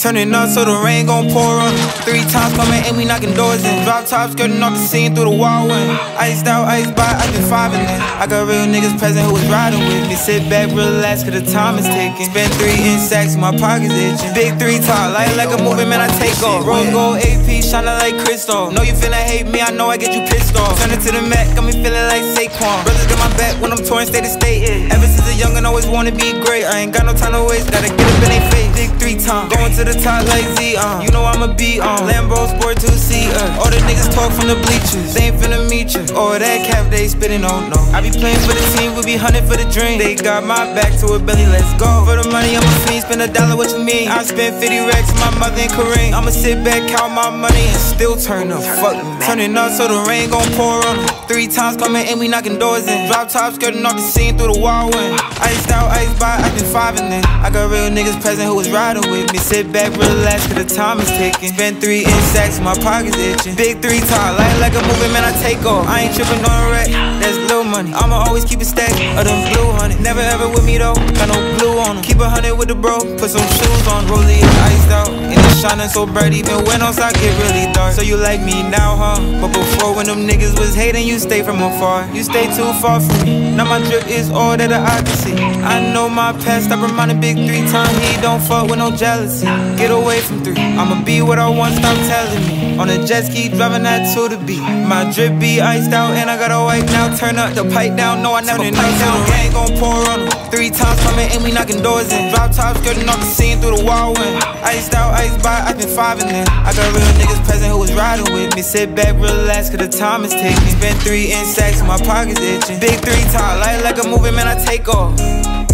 Turning up so the rain gon' pour on them. 3 times coming and we knocking doors in. Drop top skirting off the scene through the wall wind. Iced out, iced by, I been 5 in there. I got real niggas present who was riding with me. Sit back, relax, cause the time is ticking. Spent 3 in sacks, my pockets itching. Big 3 top, like a movie, man, I take off. Rose gold AP, shining like crystal. Know you finna hate me, I know I get you pissed off. Turn it to the Mac, got me feeling like Saquon. Brothers got my back when I'm touring state to state. Ever since a youngin', always wanna be great. I ain't got no time to waste, gotta get up in they face. Big 3 times, going to the top like Z, you know I'ma be on Lambo Sport 2C, All the niggas talk from the bleachers, they ain't finna meet you. Or that cap they spittin' on, no. I be playing for the team, we be hunting for the dream. They got my back to it, Billy, let's go. For the money, I'm a fiend, spend $1, what you mean? I spent 50 racks on my mother and Kareem. I'ma sit back, count my money, and still turn up, fuck me. Turning up so the rain gon' pour on them. 3 times coming and we knocking doors in. Drop top skirting off the scene through the wall wind. Iced out, iced by, I been 5 in there. I got real niggas present who was riding with me. Sit back, relax, cause the time is ticking. Spent 3 in sacks, my pockets itching. Big 3 top, like a movie, man, I take off. I ain't tripping on a rack, that's little money. I'ma always keep a stack of them blue honey. Never ever with me though, got no blue on them. Keep 100 with the bro, put some shoes on. Rollie is iced out, and it's shining so bright. Even when outside get really dark. So you like me now, huh? But before when them niggas was hating, you stay from afar. You stay too far from me. Now my drip is all that I can see. I know my past, I reminded Big 3 times. He don't fuck with no jealousy. Get away from 3, I'ma be what I want, stop telling me. On a jet ski, driving that to the beat. My drip be iced out and I gotta wipe now. Turn up the pipe down, no I never pipe down. The rain gon' pour on them. 3 times coming and we knocking doors in. Drop top skirting off the scene through the wall wind. Iced out, iced by, I been 5 in there. I got real niggas present who was riding with me. Sit back, relax, cause the time is ticking. Spent 3 in sacks, my pockets itching. Big 3 top, like a movie, man, I take off.